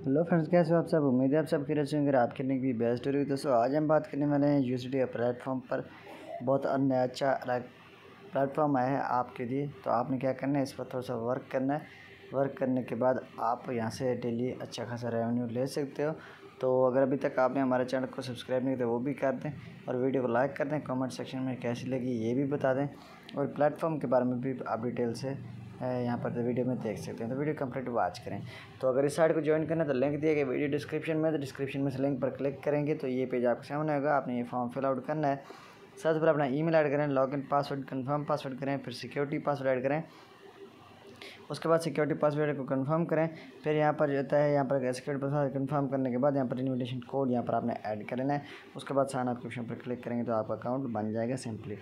Hello friends, कैसे हो आप सब। उम्मीद है आप सब खैरियत से होंगे। आप करने की भी बेस्ट हो रही है। दोस्तों आज हम बात करने वाले हैं यूएसडी प्लेटफॉर्म पर। बहुत अन्य अच्छा प्लेटफॉर्म आया है आपके लिए। तो आपने क्या करना है, इस पर थोड़ा सा वर्क करना है। वर्क करने के बाद आप यहाँ से डेली अच्छा खासा रेवेन्यू ले सकते हो। तो अगर अभी तक आपने हमारे चैनल को सब्सक्राइब नहीं किया तो वो भी कर दें और वीडियो को लाइक कर दें। कमेंट सेक्शन में कैसी लगी ये भी बता दें और प्लेटफॉर्म के बारे में भी आप डिटेल से यहाँ पर तो वीडियो में देख सकते हैं। तो वीडियो कंप्लीट वॉच करें। तो अगर इस साइट को ज्वाइन करना है तो लिंक दिया गया वीडियो डिस्क्रिप्शन में। तो डिस्क्रिप्शन में से लिंक पर क्लिक करेंगे तो ये पेज आपके सामने होगा। आपने ये फॉर्म फिल आउट करना है। सबसे पहले अपना ईमेल ऐड करें, लॉगिन पासवर्ड कंफर्म पासवर्ड करें, फिर सिक्योरिटी पासवर्ड ऐड करें। उसके बाद सिक्योरिटी पासवर्ड को कंफर्म करें। फिर यहाँ पर जो होता है, यहाँ पर सिक्योरिटी पासवर्ड कंफर्म करने के बाद यहाँ पर इन्विटेशन कोड यहाँ पर आपने ऐड कर लेना है। उसके बाद साइन अप के ऑप्शन पर क्लिक करेंगे तो आपका अकाउंट बन जाएगा सिंपली।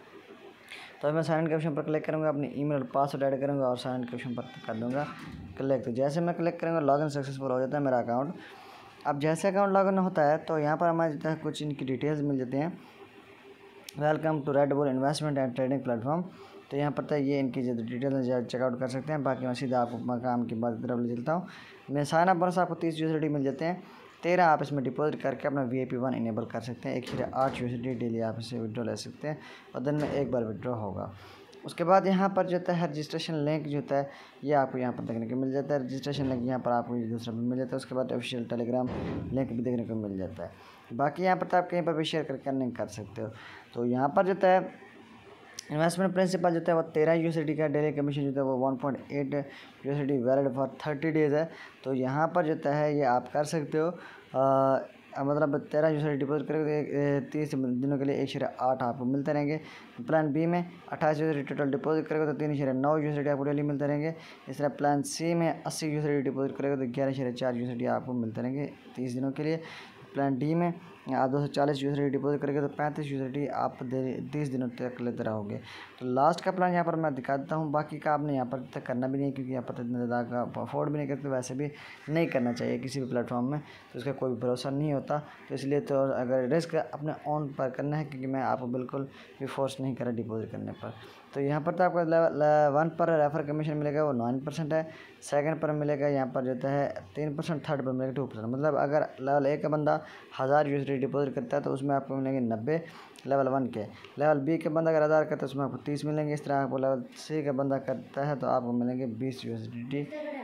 तो मैं साइन इन के ऑप्शन पर क्लिक करूँगा, अपनी ईमेल और पासवर्ड ऐड करूँगा और साइन इन के ऑप्शन पर कर दूँगा क्लिक। तो जैसे मैं क्लिक करूँगा लॉगिन सक्सेसफुल हो जाता है मेरा अकाउंट। अब जैसे अकाउंट लॉगिन होता है तो यहाँ पर हमारे जो है कुछ इनकी डिटेल्स मिल जाती हैं। Welcome to Red Bull investment and trading platform. तो यहाँ पर ये इनकी जो डिटेल्स चेकआउट कर सकते हैं। बाकी मैं सीधा आपको मकाम की बात तरफ ले चलता हूँ। मैं साइन अप बोनस आपको 30 यूएसडी मिल जाते हैं। 13 आप इसमें डिपॉजिट करके अपना VIP1 इनेबल कर सकते हैं। 108 यूएसडी डेली आप इसे विड्रॉ ले सकते हैं और दिन में एक बार विड्रॉ होगा। उसके बाद यहाँ पर जो होता है रजिस्ट्रेशन लिंक जो होता है ये आपको यहाँ पर देखने को मिल जाता है। रजिस्ट्रेशन लिंक यहाँ पर आपको दूसरा भी मिल जाता है। उसके बाद ऑफिशियल टेलीग्राम लिंक भी देखने को मिल जाता है। बाकी यहाँ पर तो आप कहीं पर भी शेयर करके अर्निंग कर सकते हो। तो यहाँ पर जो है इन्वेस्टमेंट प्रिंसिपल जो है वो 13 यूएसडी का। डेली कमीशन जो है वो 1.8 यूएसडी वैलिड फॉर 30 डेज़ है। तो यहाँ पर जो है ये आप कर सकते हो। मतलब 13 यूएसडी डिपॉजिट करेंगे 30 दिनों के लिए 1.8 आपको मिलते रहेंगे। प्लान बी में 28 यूएसडी टोटल डिपॉजिट करेगा तो 3.9 यूएसडी आपको डेली मिलते रहेंगे। इस तरह प्लान सी में 80 यूएसडी डिपॉजिट करेगा तो 11.4 यूएसडी आपको मिलते रहेंगे 30 दिनों के लिए। प्लान डी में आप 240 यूएसडी डिपॉजिट करेंगे तो 35 यूएसडी आप 30 दिनों तक लेते रहोगे। तो लास्ट का प्लान यहाँ पर मैं दिखा देता हूँ। बाकी का आपने यहाँ पर तक करना भी नहीं, क्योंकि यहाँ पर इतना ज़्यादा का अफोर्ड भी नहीं करते, वैसे भी नहीं करना चाहिए किसी भी प्लेटफॉर्म में। तो इसका कोई भरोसा नहीं होता। तो इसलिए तो अगर रिस्क अपने ऑन पर करना है, क्योंकि मैं आपको बिल्कुल भी फोर्स नहीं करा डिपॉजिट करने पर। तो यहाँ पर तो आपको लेवल 1 पर रेफर कमीशन मिलेगा वो 9% है। सेकंड पर मिलेगा यहाँ पर जो है 3%। थर्ड पर मिलेगा 2%। मतलब अगर लेवल 1 का बंदा 1000 यूएसडी डिपॉजिट करता है तो उसमें आपको मिलेंगे 90 लेवल 1 के। लेवल बी के बंदा अगर 1000 करता है तो उसमें आपको 30 मिलेंगे। इस तरह आपको लेवल सी का बंदा करता है तो आपको मिलेंगे 20 यूएसडी।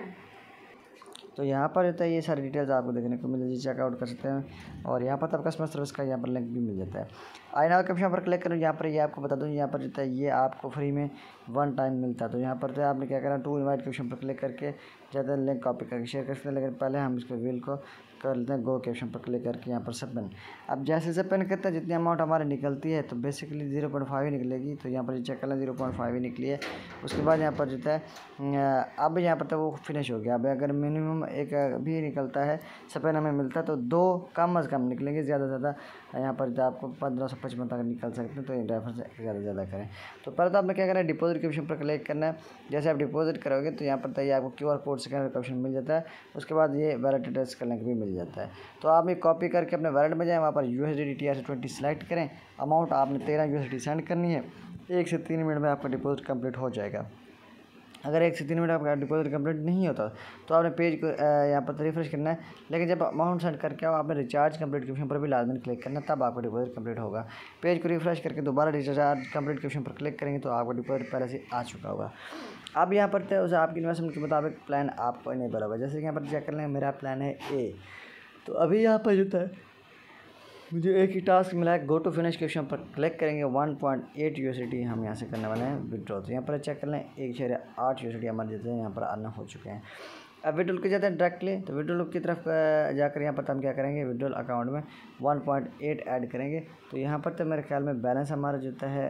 तो यहाँ पर जो है ये सारी डिटेल्स आपको देखने को मिल जाती है, चेकआउट कर सकते हैं। और यहाँ पर तब कस्टमर सर्विस का यहाँ पर लिंक भी मिल जाता है। आई नाउ के ऑप्शन पर क्लिक करूँ। यहाँ पर ये आपको बता दूँ, यहाँ पर जो है ये आपको फ्री में 1 टाइम मिलता है। तो यहाँ पर जो आपने क्या करना, टू इनवाइट के ऑप्शन पर क्लिक करके ज़्यादा लिंक कॉपी करके शेयर कर सकते हैं। लेकिन पहले हम इसको व्हील को कर लेते हैं गो के ऑप्शन पर क्लिक करके यहाँ पर सबमिट। अब जैसे सबमिट करते हैं जितनी अमाउंट हमारी निकलती है तो बेसिकली 0.5 ही निकलेगी। तो यहाँ पर चेक कर लें 0.5 ही निकली है। उसके बाद यहाँ पर जो है अब यहाँ पर तो वो फिनिश हो गया। अब अगर मिनिमम एक भी निकलता है सबमिट हमें मिलता है तो 2 कम अज़ कम निकलेंगे। ज़्यादा से ज़्यादा यहाँ पर आपको 1555 तक निकल सकते हैं। तो रेफर से ज़्यादा से ज़्यादा करें। तो पहले तो आपने क्या करना है, डिपॉजिट के ऑप्शन पर क्लिक करना है। जैसे आप डिपॉजिट करोगे तो यहाँ पर आपको QR कोड स्कैनर का ऑप्शन मिल जाता है। उसके बाद ये वैलेट एड्रेस का लिंक भी मिल जाता है। तो आप ये कॉपी करके अपने वैलेट में जाएँ, वहाँ पर USD TRC20 सेलेक्ट करें। अमाउंट आपने 13 USD सेंड करनी है। 1 से 3 मिनट में आपका डिपॉजिट कंप्लीट हो जाएगा। अगर 1 से 3 मिनट आपका डिपॉजिट कंप्लीट नहीं होता तो आपने पेज को यहाँ पर रिफ्रेश करना है। लेकिन जब अमाउंट सेंड करके आओ आपने रिचार्ज कंप्लीट के ऑप्शन पर भी लाजमी क्लिक करना है, तब आपका डिपॉजिट कंप्लीट होगा। पेज को रिफ्रेश करके दोबारा रिचार्ज कंप्लीट के ऑप्शन पर क्लिक करेंगे तो आपका डिपॉजिट पहले से आ चुका होगा। अब यहाँ पर तो उसे आपकी इन्वेस्टमेंट के मुताबिक प्लान आपको इनेबल होगा। जैसे कि यहाँ पर चेक कर लें, मेरा प्लान है A। तो अभी यहाँ पर जो है मुझे एक ही टास्क मिला है, गो टू फिनिश के ऑप्शन पर क्लिक करेंगे। 1.8 USD हम यहाँ से करने वाले हैं विड्रॉ। तो यहाँ पर चेक कर लें 1.8 USD हमारे जो है यहाँ पर आना हो चुके हैं। अब विड्रॉल के जाते हैं डायरेक्टली। तो विड्रॉल की तरफ जाकर यहाँ पर हम क्या करेंगे, विड्रॉल अकाउंट में 1.8 ऐड करेंगे। तो यहाँ पर तो मेरे ख्याल में बैलेंस हमारा जो है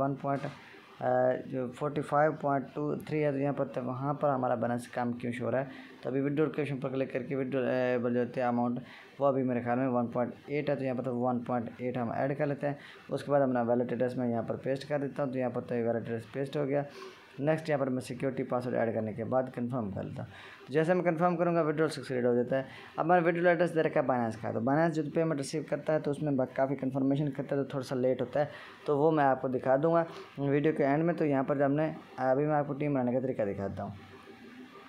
45.23 है। तो यहाँ पर तो वहाँ पर हमारा बैलेंस कम क्यों शो हो रहा है। तो अभी विड्रॉल के ऑप्शन पर क्लिक करके विड्रॉल जो होते हैं अमाउंट वो अभी मेरे ख्याल में 1.8 है। तो यहाँ पर तो 1.8 हम ऐड कर लेते हैं। उसके बाद अपना वैलेट एड्रेस में यहाँ पर पेस्ट कर देता हूँ। तो यहाँ पर तो वैलेट एड्रेस पेस्ट हो गया। नेक्स्ट यहाँ पर मैं सिक्योरिटी पासवर्ड ऐड करने के बाद कंफर्म कर लेता हूँ। तो जैसे मैं कंफर्म करूँगा विड्रॉल सक्सेसफुल हो जाता है। अब मैंने विड्रॉल एड्रेस दे रखा है बाइनेंस का। तो बाइनेंस जो पेमेंट रिसीव करता है तो उसमें काफ़ी कंफर्मेशन करता है तो थोड़ा सा लेट होता है। तो वो मैं आपको दिखा दूँगा वीडियो के एंड में। तो यहाँ पर जब मैं अभी मैं आपको टीम बनाने का तरीका दिखाता हूँ।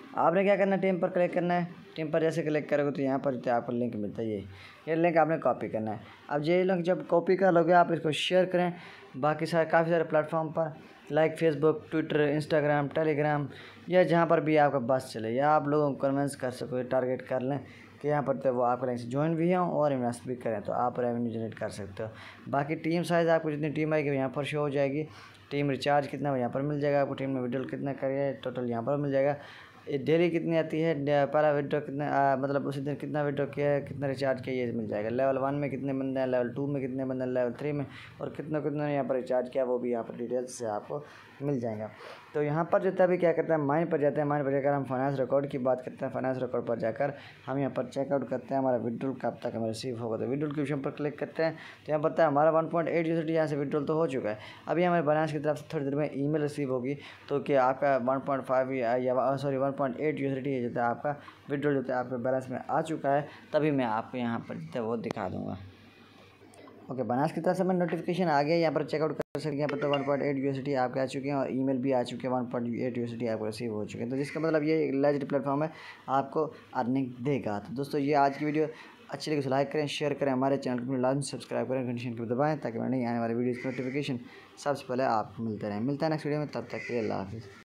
आपने क्या करना है, टीम पर क्लिक करना है। टीम पर जैसे क्लिक करोगे तो यहाँ पर जो आपको लिंक मिलता है, ये लिंक आपने कॉपी करना है। अब ये लिंक जब कॉपी कर लोगे आप इसको शेयर करें बाकी काफ़ी सारे प्लेटफॉर्म पर, like Facebook, Twitter, Instagram, Telegram, या जहाँ पर भी आपका बस चले, या आप लोगों को कन्विंस कर सको, टारगेट कर लें कि यहाँ पर तो वो आपके लाइन से ज्वाइन भी हों और इन्वेस्ट भी करें, तो आप रेवेन्यू जनरेट कर सकते हो। बाकी टीम साइज़ आपको जितनी टीम आएगी यहाँ पर शो हो जाएगी। टीम रिचार्ज कितना है यहाँ पर मिल जाएगा आपको। टीम में विड्रॉल कितना करिए टोटल यहाँ पर मिल जाएगा। डेली कितनी आती है, पहला विड्रॉ कितना मतलब उसी दिन कितना विड्रॉ किया है, कितना रिचार्ज किया, ये मिल जाएगा। लेवल 1 में कितने बंदे हैं, लेवल 2 में कितने बंदे हैं, लेवल 3 में, और कितना कितना यहाँ पर रिचार्ज किया वो भी यहाँ पर डिटेल्स से आपको मिल जाएगा। तो यहाँ पर जो अभी क्या करते हैं, माइन पर जाते हैं। माइन पर जाकर हम फाइनेंस रिकॉर्ड की बात करते हैं। फाइनेंस रिकॉर्ड पर जाकर हम यहाँ पर चेकआउट करते हैं हमारा विड्रॉल कब तक हमें रिसीव होगा। तो विड्रॉल के ऑप्शन पर क्लिक करते हैं तो यहाँ पता है हमारा 1.8 यूएसडी यहाँ से विड्रॉल तो हो चुका है। अभी हमारे बैलेंस की तरफ से थोड़ी देर में ईमेल रिसीव होगी तो कि आपका 1.5 या सॉरी 1.8 यूएसडी जो है आपका विड्रॉल जो है आपके बैलेंस में आ चुका है। तभी मैं आपको यहाँ पर जो है वो दिखा दूँगा। ओके, बनास की तरफ से मैं नोटिफिकेशन आ गया, यहाँ पर चेकआउट कर सकते हैं। यहाँ पर तो 1.8 यूएसडी आपके आ चुके हैं और ईमेल भी आ चुके हैं, 1.8 यूएसडी आपको रिसीव हो चुके हैं। तो जिसका मतलब ये लेजेंड प्लेटफॉर्म है, आपको अर्निंग देगा। तो दोस्तों ये आज की वीडियो अच्छी लगी तो लाइक करें, शेयर करें, हमारे चैनल को लाजमी सब्सक्राइब करें, घंटी को दबाएं ताकि नहीं आने वाले वीडियोज़ की नोटिफिकेशन सबसे पहले आपको मिलते रहें। मिलता है नेक्स्ट वीडियो में, तब तक के लिए अल्लाह हाफिज़।